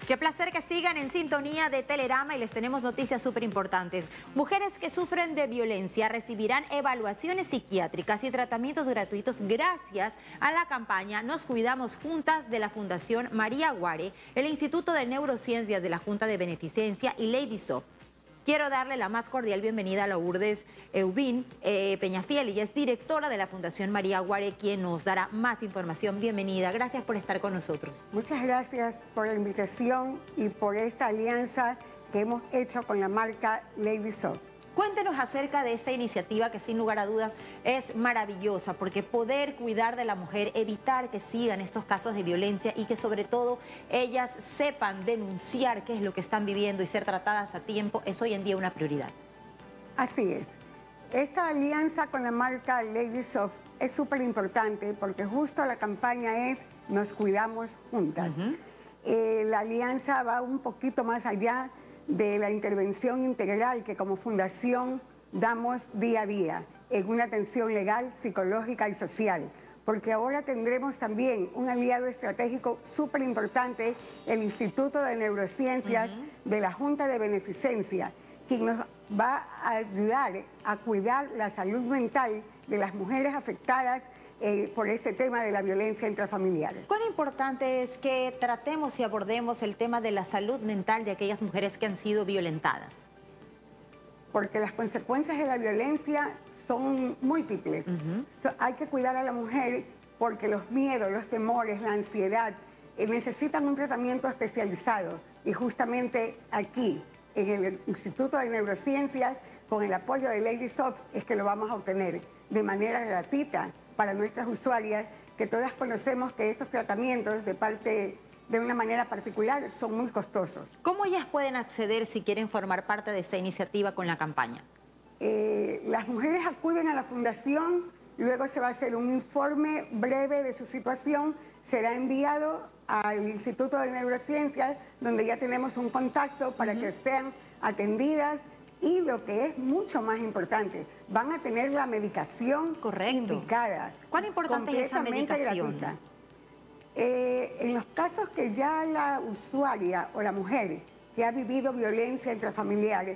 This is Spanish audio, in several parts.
Qué placer que sigan en sintonía de Telerama y les tenemos noticias súper importantes. Mujeres que sufren de violencia recibirán evaluaciones psiquiátricas y tratamientos gratuitos gracias a la campaña Nos Cuidamos Juntas de la Fundación María Aguare, el Instituto de Neurociencias de la Junta de Beneficencia y Lady Soft. Quiero darle la más cordial bienvenida a Lourdes Eubín Peñafiel. Ella es directora de la Fundación María Aguare, quien nos dará más información. Bienvenida, gracias por estar con nosotros. Muchas gracias por la invitación y por esta alianza que hemos hecho con la marca Lady Soft. Cuéntenos acerca de esta iniciativa que sin lugar a dudas es maravillosa, porque poder cuidar de la mujer, evitar que sigan estos casos de violencia y que sobre todo ellas sepan denunciar qué es lo que están viviendo y ser tratadas a tiempo es hoy en día una prioridad. Así es. Esta alianza con la marca Lady Soft es súper importante porque justo la campaña es Nos Cuidamos Juntas. La alianza va un poquito más allá de la intervención integral que como fundación damos día a día en una atención legal, psicológica y social, porque ahora tendremos también un aliado estratégico súper importante, el Instituto de Neurociencias de la Junta de Beneficencia, quien nos va a ayudar a cuidar la salud mental de las mujeres afectadas por este tema de la violencia intrafamiliar. ¿Cuán importante es que tratemos y abordemos el tema de la salud mental de aquellas mujeres que han sido violentadas? Porque las consecuencias de la violencia son múltiples. Hay que cuidar a la mujer porque los miedos, los temores, la ansiedad necesitan un tratamiento especializado. Y justamente aquí, en el Instituto de Neurociencias, con el apoyo de Lady Soft, es que lo vamos a obtener de manera gratuita para nuestras usuarias, que todas conocemos que estos tratamientos de una manera particular son muy costosos. ¿Cómo ellas pueden acceder si quieren formar parte de esta iniciativa con la campaña? Las mujeres acuden a la fundación, luego se va a hacer un informe breve de su situación, será enviado al Instituto de Neurociencias, donde ya tenemos un contacto para que sean atendidas. Y lo que es mucho más importante, van a tener la medicación indicada. ¿Cuán importante es esa medicación? Gratuita. En los casos que ya la usuaria o la mujer que ha vivido violencia intrafamiliar,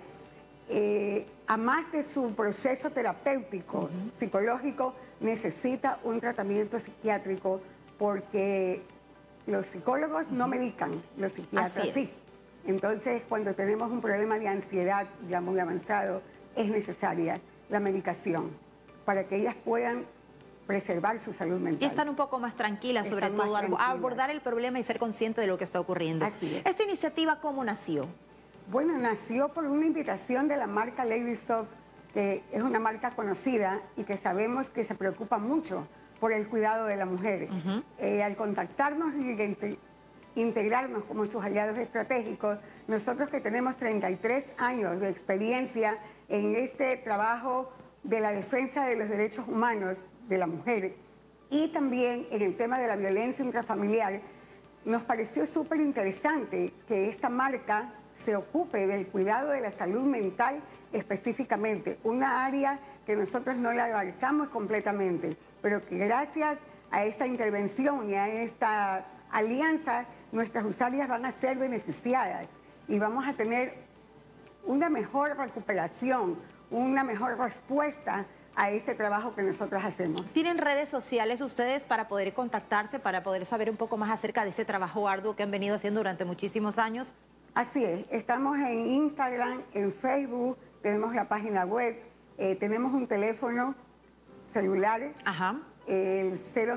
a más de su proceso terapéutico, psicológico, necesita un tratamiento psiquiátrico porque los psicólogos no medican, los psiquiatras sí. Entonces, cuando tenemos un problema de ansiedad ya muy avanzado, es necesaria la medicación para que ellas puedan preservar su salud mental. Y están un poco más tranquilas, sobre todo a abordar el problema y ser conscientes de lo que está ocurriendo. Así es. ¿Esta iniciativa cómo nació? Bueno, nació por una invitación de la marca Lady Soft, que es una marca conocida y que sabemos que se preocupa mucho por el cuidado de la mujer. Al contactarnos y integrarnos como sus aliados estratégicos, nosotros que tenemos 33 años de experiencia en este trabajo de la defensa de los derechos humanos de la mujer y también en el tema de la violencia intrafamiliar, nos pareció súper interesante que esta marca se ocupe del cuidado de la salud mental específicamente, una área que nosotros no la abarcamos completamente, pero que gracias a esta intervención y a esta alianza, nuestras usuarias van a ser beneficiadas y vamos a tener una mejor recuperación, una mejor respuesta a este trabajo que nosotros hacemos. ¿Tienen redes sociales ustedes para poder contactarse, para poder saber un poco más acerca de ese trabajo arduo que han venido haciendo durante muchísimos años? Así es, estamos en Instagram, en Facebook, tenemos la página web, tenemos un teléfono celular. El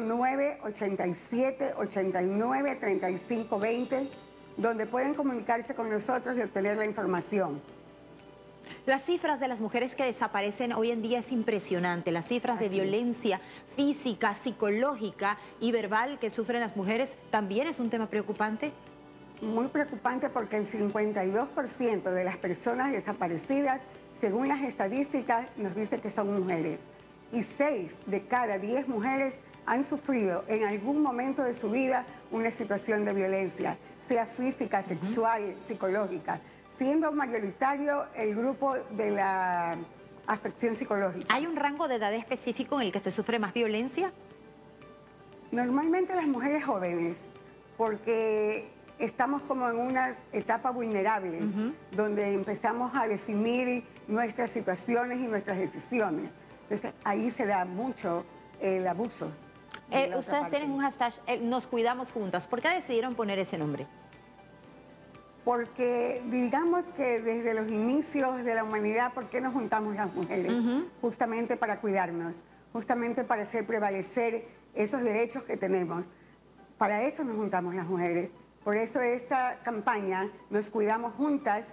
0987-89-3520, donde pueden comunicarse con nosotros y obtener la información. Las cifras de las mujeres que desaparecen hoy en día es impresionante. Las cifras de violencia física, psicológica y verbal que sufren las mujeres también es un tema preocupante. Muy preocupante porque el 52% de las personas desaparecidas, según las estadísticas, nos dice que son mujeres. Y 6 de cada 10 mujeres han sufrido en algún momento de su vida una situación de violencia, sea física, sexual, psicológica, siendo mayoritario el grupo de la afección psicológica. ¿Hay un rango de edad específico en el que se sufre más violencia? Normalmente las mujeres jóvenes, porque estamos como en una etapa vulnerable, donde empezamos a definir nuestras situaciones y nuestras decisiones. Entonces, ahí se da mucho el abuso. Ustedes tienen un hashtag, Nos Cuidamos Juntas. ¿Por qué decidieron poner ese nombre? Porque digamos que desde los inicios de la humanidad, ¿por qué nos juntamos las mujeres? Justamente para cuidarnos, justamente para hacer prevalecer esos derechos que tenemos. Para eso nos juntamos las mujeres. Por eso esta campaña, Nos Cuidamos Juntas,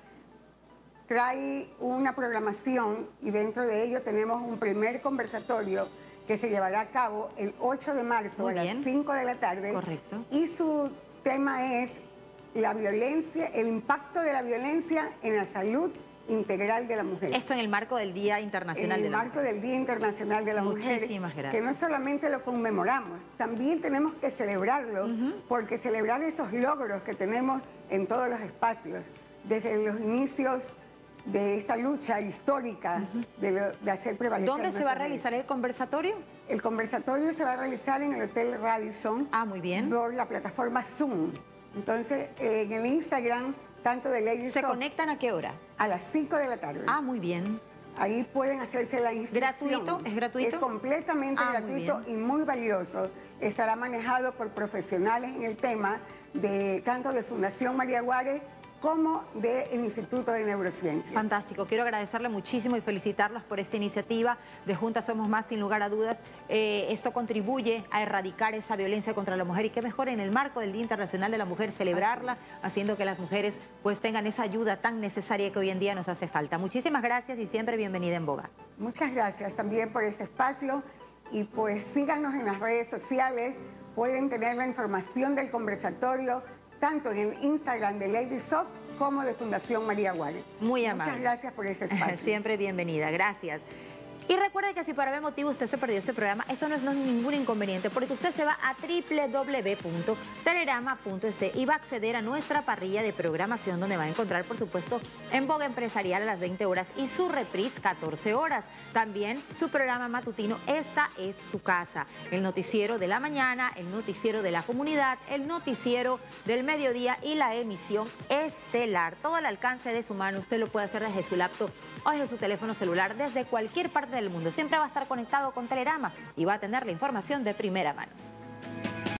trae una programación y dentro de ello tenemos un primer conversatorio que se llevará a cabo el 8 de marzo a las 5 de la tarde. Correcto. Y su tema es la violencia, el impacto de la violencia en la salud integral de la mujer. Esto en el marco del Día Internacional de la Mujer. En el marco del Día Internacional de la Mujer. Muchísimas gracias. Que no solamente lo conmemoramos, también tenemos que celebrarlo, porque celebrar esos logros que tenemos en todos los espacios, desde los inicios de esta lucha histórica de hacer prevalecer. ¿Dónde se va a realizar el conversatorio? El conversatorio se va a realizar en el Hotel Radisson. Ah, muy bien. Por la plataforma Zoom. Entonces, en el Instagram, tanto de Lady ¿Se Soft, conectan a qué hora? a las 5 de la tarde. Ah, muy bien. Ahí pueden hacerse la inscripción. ¿Gratuito? ¿Es gratuito? Es completamente gratuito y muy valioso. Estará manejado por profesionales en el tema, tanto de Fundación María Juárez como del Instituto de Neurociencias. Fantástico. Quiero agradecerle muchísimo y felicitarlos por esta iniciativa de Juntas Somos Más, sin lugar a dudas. Esto contribuye a erradicar esa violencia contra la mujer y qué mejor en el marco del Día Internacional de la Mujer celebrarla, haciendo que las mujeres pues tengan esa ayuda tan necesaria que hoy en día nos hace falta. Muchísimas gracias y siempre bienvenida en Boga. Muchas gracias también por este espacio y pues síganos en las redes sociales. Pueden tener la información del conversatorio tanto en el Instagram de Lady Soft como de Fundación María Juárez. Muy amable. Muchas gracias por ese espacio. Siempre bienvenida, gracias. Y recuerde que si por algún motivo usted se perdió este programa, eso no es ningún inconveniente, porque usted se va a www.telerama.es y va a acceder a nuestra parrilla de programación, donde va a encontrar, por supuesto, En Boga Empresarial a las 20 horas y su reprise 14 horas. También su programa matutino, Esta es tu casa. El noticiero de la mañana, el noticiero de la comunidad, el noticiero del mediodía y la emisión estelar. Todo al alcance de su mano. Usted lo puede hacer desde su laptop o desde su teléfono celular, desde cualquier parte del mundo. Siempre va a estar conectado con Telerama y va a tener la información de primera mano.